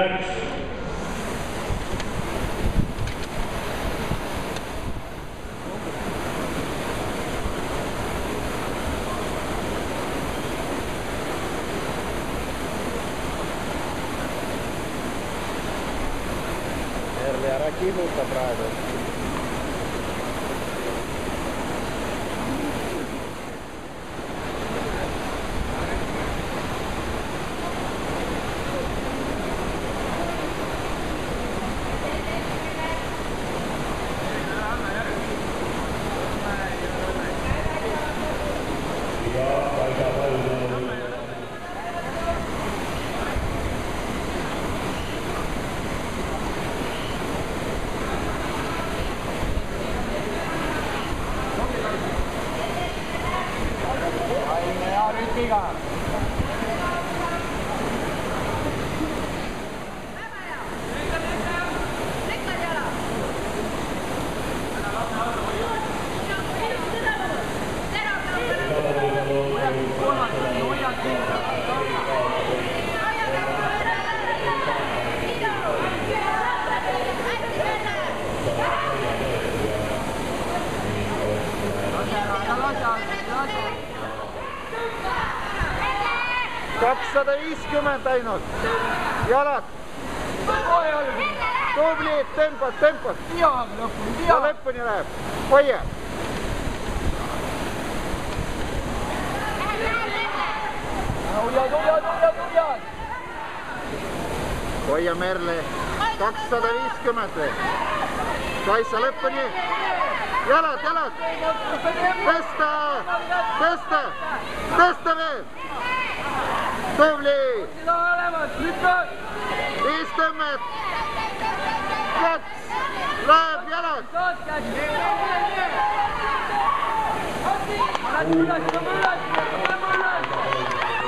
läks. Erli, ära kihuta praegu. $250 ainult. Jalad. Tubli, tempot. Ja lõpuni läheb. Hoia. Hoia Merle. 250 või. Kaisa lõpuni. Jalad. Tõsta veel. Tubli! 50! 2! Läheb jalad! Üles!